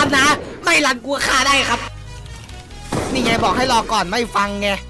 นนะไม่รันกูฆ่าได้ครับนี่ไงบอกให้รอก่อนไม่ฟังไง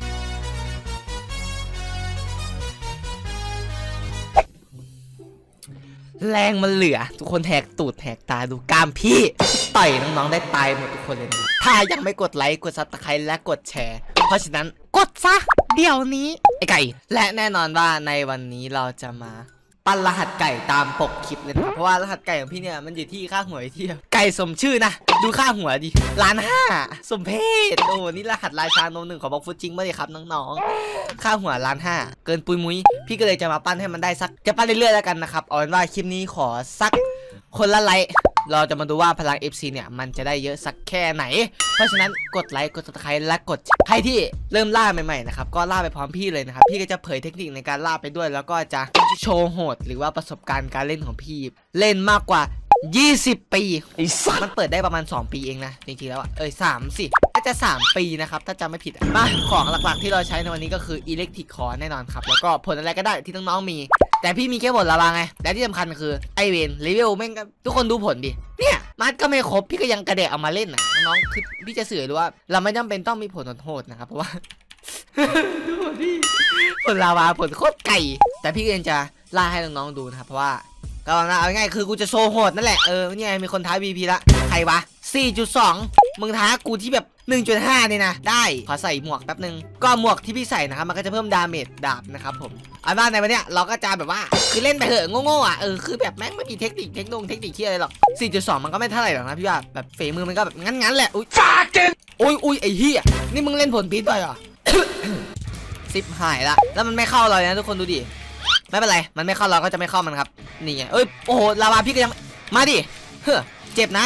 แรงมันเหลือทุกคนแหกตูดแหกตาดูกล้ามพี่ต่อยน้องๆได้ตายหมดทุกคนเลยถ้ายังไม่กดไลค์กดซับสไครต์และกดแชร์เพราะฉะนั้นกดซะเดี๋ยวนี้ไอ้ไก่และแน่นอนว่าในวันนี้เราจะมาปั้นรหัสไก่ตามปกคลิปเลยนะครับเพราะว่ารหัสไก่ของพี่เนี่ยมันอยู่ที่ค่าหัวที่ไก่สมชื่อนะดูค่าหัวดิ1,500,000สมเพศโอ้นี่รหัสราชาโน1ของบล็อกฟุตจริงป่ะเนี่ยครับน้องๆค่าหัว1,500,000เกินปุยมุ้ยพี่ก็เลยจะมาปั้นให้มันได้สักจะปั้นเรื่อยๆแล้วกันนะครับเอาเป็นว่าคลิปนี้ขอสักคนละไลค์เราจะมาดูว่าพลัง FC เนี่ยมันจะได้เยอะสักแค่ไหนเพราะฉะนั้นกดไลค์กด Subscribe และกดใครที่เริ่มล่าใหม่ๆนะครับก็ล่าไปพร้อมพี่เลยนะครับพี่ก็จะเผยเทคนิคในการล่าไปด้วยแล้วก็จะโชว์โหดหรือว่าประสบการณ์การเล่นของพี่เล่นมากกว่า20 ปีมันเปิดได้ประมาณ2 ปีเองนะจริงๆแล้ว3 สิน่าจะ3 ปีนะครับถ้าจำไม่ผิดมาของหลักๆที่เราใช้ในวันนี้ก็คืออิเล็กทริกคอร์แน่นอนครับแล้วก็ผลอะไรก็ได้ที่น้องๆมีแต่พี่มีแค่ผลละบางไงและที่สำคัญคือไอเวนเลเวลแม่งทุกคนดูผลดิเนี่ยมัดก็ไม่ครบพี่ก็ยังกระเดะเอามาเล่นนะน้องคือพี่จะสื่อหรือว่าเราไม่จำเป็นต้องมีผลโหดนะครับเพราะว่า ดูพี่ผลลาวาผลโคตรไก่แต่พี่ก็ยังจะล่าให้น้องๆดูนะครับเพราะว่าก็นะเอาง่ายคือกูจะโชว์โหดนั่นแหละนี่ไงมีคนท้า VP ละใครวะ 4.2 มึงท้ากูที่แบบ 1.5 เนี่ยนะได้ขอใส่หมวกแป๊บนึงก็หมวกที่พี่ใส่นะครับมันก็จะเพิ่มดาเมจดาบนะครับผมเอาว่าในวันเนี้ยเราก็จะแบบว่าคือเล่นไปเถอะโง่ๆคือแบบแม่งไม่มีเทคนิคที่อะไรหรอก 4.2 มันก็ไม่เท่าไหร่หรอกนะพี่ว่าแบบฝีมือมันก็แบบงั้นแหละอุ้ยจ้าเก่งอุ้ยไอ้เหี้ยนี่มึงเล่นผลพิษไปเหรอ ซิปหายละแล้วมันไม่เข้าเลยนะทุกคนดูดิไม่เป็นไรมันไม่เข้าเราก็จะไม่เข้ามันครับนี่ไงโอ้โหลาวาพี่ก็ยังมาดิเฮ้อเจ็บนะ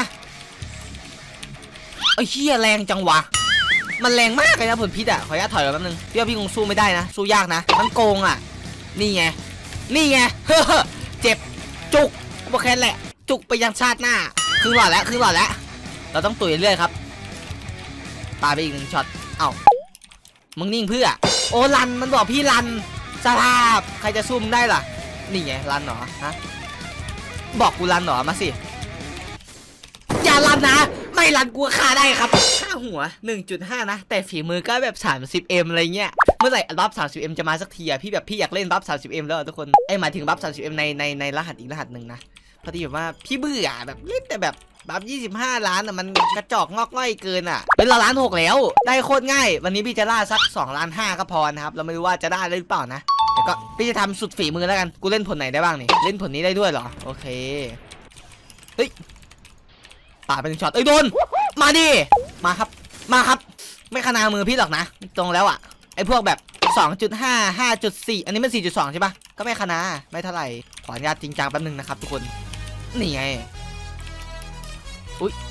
ไอ้เหี้ยแรงจังวะมันแรงมากเลยนะผลพิษขออนุญาตถอยแป๊บนึงพี่ว่าพี่คงสู้ไม่ได้นะสู้ยากนะมันโกงนี่ไงเฮ้อเจ็บจุกโอเคแหละจุกไปยังชาติหน้าครึ่งหลอดแล้วเราต้องตุ๋ยเรื่อยครับปาไปอีก1 ช็อตมึงนิ่งเพื่อโอ้รันมันบอกพี่รันสภาพใครจะสู้มึงได้ล่ะนี่ไงรันเหรอฮะบอกกูรันเหรอมาสิอย่ารันนะไม่รันกูฆ่าได้ครับค่าหัว 1.5 นะแต่ฝีมือก็แบบ 30M อะไรเงี้ยเมื่อไหร่บัฟ 30M จะมาสักทีพี่อยากเล่นบัฟ 30M แล้วทุกคนหมายถึงบัฟ 30M ในรหัสอีกรหัสหนึ่งนะพอดีแบบว่าพี่เบื่อแบบเล่นแต่แบบบัฟ25 ล้านมันกระจอกงอกง่อยเกินเป็น1.6 ล้านแล้วได้โคตรง่ายวันนี้พี่จะล่าสัก2.5 ล้านก็พอนะครับเราไม่รู้ว่าจะได้หรือเปล่านะแต่ก็พี่จะทำสุดฝีมือแล้วกันกูเล่นผลไหนได้บ้างนี่เล่นผลนี้ได้ด้วยเหรอโอเคเฮ้ยป่าเป็นช็อตโดนมาดิมาครับไม่ขนามือพี่หรอกนะตรงแล้วไอ้พวกแบบ 2.5 5.4 อันนี้มัน 4.2 ใช่ปะก็ไม่ขนาไม่เท่าไหร่ขออนุญาตจริงจังแป๊บนึงนะครับทุกคนนี่ไงอุ้ย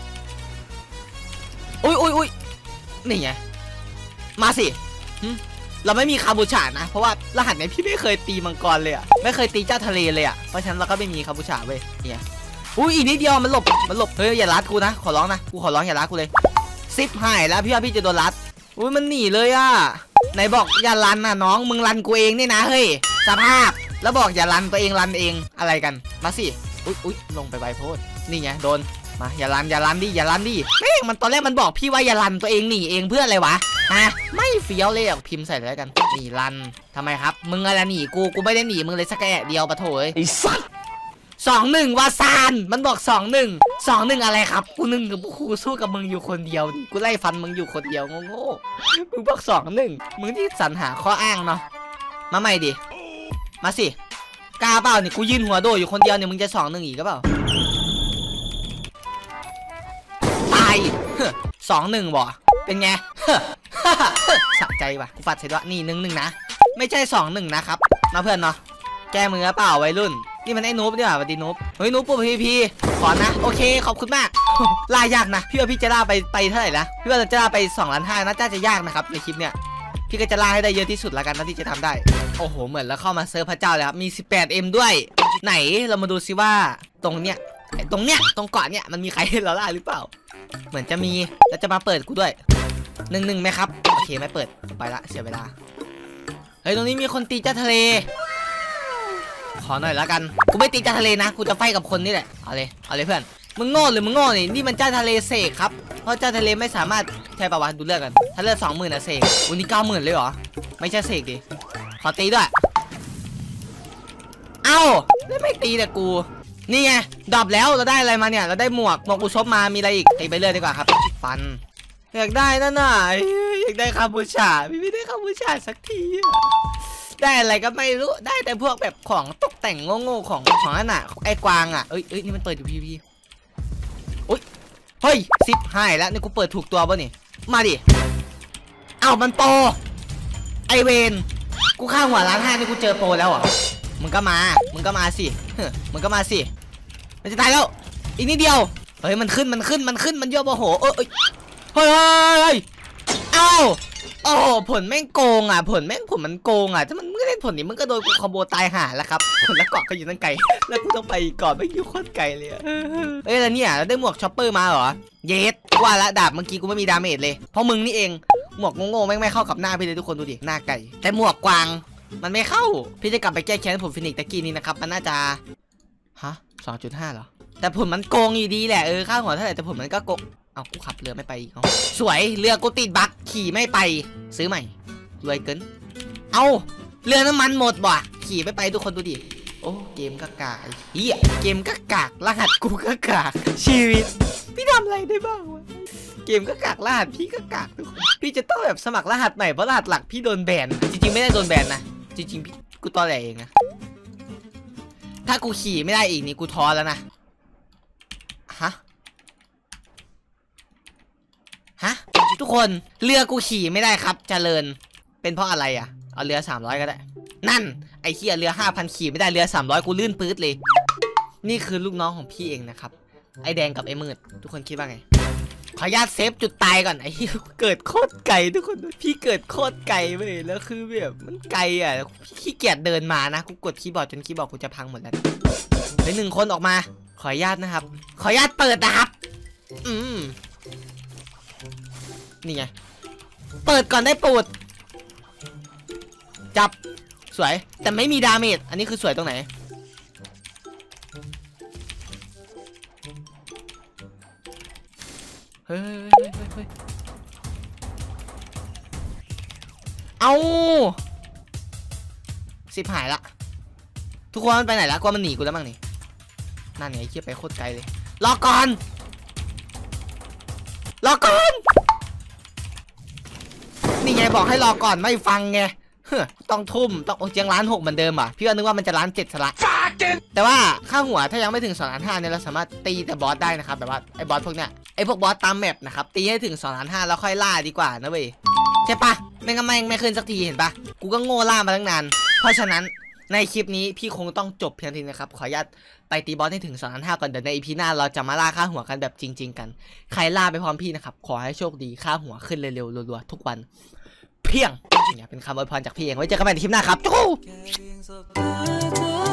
นี่ไงมาสิเราไม่มีคาบูชานะเพราะว่ารหัสนี้พี่ไม่เคยตีมังกรเลยไม่เคยตีเจ้าทะเลเลยเพราะฉะนั้นเราก็ไม่มีคาบูชาเว้ยเนี่ยอีกนิดเดียวมันหลบเฮ้ยอย่ารัดกูนะขอร้องนะกูขอร้องอย่ารัดกูเลยซิปหายแล้วพี่ว่าพี่จะโดนรัดมันหนีเลยไหนบอกอย่ารันน้องมึงรันกูเองนี่นะเฮ้ยสภาพแล้วบอกอย่ารันตัวเองรันเองอะไรกันมาสิอุ้ยลงไปไวโพดนี่ไงโดนมาอย่ารันดิแม่งมันตอนแรกมันบอกพี่ว่าอย่ารันตัวเองหนีเองเพื่ออะไรวะไม่เฟี้ยวเลยพิมพ์ใส่เลยกันนี่รันทำไมครับมึงอะไรหนีกูไม่ได้หนีมึงเลยสักแค่เดียวปะโถไอ้สัส2-1วาซานมันบอก2-1อะไรครับกู1กับกูสู้กับมึงอยู่คนเดียวกูไล่ฟันมึงอยู่คนเดียวโง่มึงบอก2-1มึงที่สรรหาข้ออ้างเนาะมาใหม่ดิมาสิกล้าเปล่านี่กูยืนหัวโดอยู่คนเดียวเนี่ยมึงจะ2-1อีกก็เปล่าตาย2-1บ่เป็นไงสะใจว่ะกูฟัดใส่ด้วยนี่1-1นะไม่ใช่2-1นะครับมาเพื่อนเนาะแก้มือเปล่าวัยรุ่นนี่มันไอ้นูบดีกว่าวันดีนูบเฮ้ยนูบปุ๊บพีขอนะโอเคขอบคุณมากล่ายากนะพี่ว่าพี่จะล่าไปเท่าไหร่นะพี่ว่าจะล่าไป2.5 ล้านน่าจะยากนะครับในคลิปเนี้ยพี่ก็จะล่าให้ได้เยอะที่สุดแล้วกันนะที่จะทำได้โอ้โหเหมือนแล้วเข้ามาเซิร์ฟพระเจ้าเลยครับมี 18M ด้วยไหนเรามาดูซิว่าตรงเกาะเนี่ยมันมีใครให้เราล่าหรือเปล่าเหมือนจะมีแล้วจะมาเปิดกูด้วย1-1ไหมครับโอเคไม่เปิดไปละเสียเวลาเฮ้ยตรงนี้มีคนตีเจ้าทะเลขอหน่อยแล้วกันกูไม่ตีเจ้าทะเลนะกูจะไฟกับคนนี่แหละเอาเลยเพื่อนมึงโง่หรือมึงโง่นี่มันเจ้าทะเลเสกครับเพราะเจ้าทะเลไม่สามารถใช่ป่าวะดูเลือดกันถ้าเลือด20,000นะเสกวันนี้90,000เลยเหรอไม่ใช่เสกดิขอตีด้วยเอ้าไม่ตีแต่กูนี่ไงดรอปแล้วเราได้อะไรมาเนี่ยเราได้หมวกอุซบมามีอะไรอีกตีไปเรื่อยดีกว่าครับฟันอยากได้นั่นน่ะอยากได้คาบูชาไม่ได้คาบูชาสักทีได้อะไรก็ไม่รู้ได้แต่พวกแบบของตกแต่งโง่ๆของนั่นน่ะไอ้กวางอ่ะเอ้ยนี่มันเปิดอยู่พี่อุ้ยเฮ้ยซิปหายแล้วนี่กูเปิดถูกตัวป่ะนี่มาดิเอ้ามันโปรไอเวนกูข้างหัวล้าง5นี่กูเจอโปรแล้วอ่ะมึงก็มาสิมึงก็มาสิมันจะตายแล้วอีกนิดเดียวเฮ้ยมันขึ้นมันเยอะโอ้โหเฮ้ยเอ้าโอ้โหผลแม่งโกงอ่ะผลมันโกงอ่ะถ้ามันไม่เล่นผลนี้มันก็โดนกูคอมโบตายห่าแล้วครับผลแล้วเกาะก็อยู่ตั้งไกลแล้วกูต้องไปก่อนไม่อยู่โคตรไกลเลยเอ้ยแล้วเนี่ยเราได้หมวกช็อปเปอร์มาเหรอเยสว่าละดาบเมื่อกี้กูไม่มีดาเมจเลยเพราะมึงนี่เองหมวกโง่ๆไม่เข้ากับหน้าพี่เลยทุกคนดูดิหน้าไก่แต่หมวกกวางมันไม่เข้าพี่จะกลับไปแก้แค้นผมฟินิกตะกี้นี้นะครับมันน่าจะฮะ 2.5 เหรอแต่ผลมันโกงอยู่ดีแหละค่าหัวเท่าไหร่แต่ผลมันก็โกงเอากูขับเรือไม่ไปอีกสวยเรือกูติดบั๊กขี่ไม่ไปซื้อใหม่รวยเกินเอาเรือน้ำมันหมดบ่ะขี่ไม่ไปทุกคนดูดิโอ้เกมก็กากเฮียเกมก็กากรหัสกูก็กากชีวิตพี่ทำอะไรได้บ้างวะเกมก็กากรหัสพี่ก็กากทุกคนพี่จะต้องแบบสมัครรหัสใหม่เพราะรหัสหลักพี่โดนแบนจริงๆไม่ได้โดนแบนนะจริงๆพี่กูตอแหลเองนะถ้ากูขี่ไม่ได้อีกนี่กูท้อแล้วนะฮะทุกคนเรือกูขี่ไม่ได้ครับเจริญเป็นเพราะอะไรอ่ะเอาเรือ300ก็ได้นั่นไอ้เหี้ยเรือ 5,000 ขี่ไม่ได้เรือ300กูลื่นปื๊ดเลยนี่คือลูกน้องของพี่เองนะครับไอ้แดงกับไอ้มืดทุกคนคิดว่าไงขออนุญาตเซฟจุดตายก่อนไอ้เหี้ยเกิดโคตรไกลทุกคนพี่เกิดโคตรไกลเลยแล้วคือแบบมันไกลอ่ะพี่ขี้เกียจเดินมานะกูกดคีย์บอร์ดจนคีย์บอร์ดกูจะพังหมดแล้วเหลือ1 คนออกมาขออนุญาตนะครับขออนุญาตเปิดนะครับนี่ไงเปิดก่อนได้ปูดจับสวยแต่ไม่มีดาเมจอันนี้คือสวยตรงไหนเฮ้ยเอา10หายละทุกคนมันไปไหนละกว่ามันหนีกูแล้วมั้งนี่นั่นไงเคียไปโคตรไกลเลยรอก่อนนี่ไงบอกให้รอก่อนไม่ฟังไงต้องทุ่มต้องเจียง1,600,000เหมือนเดิมอ่ะพี่ว่านึกว่ามันจะ1,700,000ซะละแต่ว่าค่าหัวถ้ายังไม่ถึง2,500,000เนี่ยเราสามารถตีแต่บอสได้นะครับแบบว่าไอ้บอสพวกเนี้ยไอ้พวกบอสตามแมปนะครับตีให้ถึง2,500,000แล้วค่อยล่าดีกว่านะเว้ยใช่ปะไม่ขึ้นสักทีเห็นปะกูก็โง่ล่ามาตั้งนานเพราะฉะนั้นในคลิปนี้พี่คงต้องจบเพียงเท่านี้นะครับขออนุญาตไปตีบอสให้ถึง2,500,000ก่อนเดี๋ยวใน EP หน้าเราจะมาล่าค่าหัวกันแบบจริงๆกันใครล่าไปพร้อมพี่นะครับขอให้โชคดีค่าหัวขึ้นเร็วๆรัวๆทุกวันเพียงเป็นคำอวยพรจากพี่เองไว้เจอกันใหม่ในคลิปหน้าครับ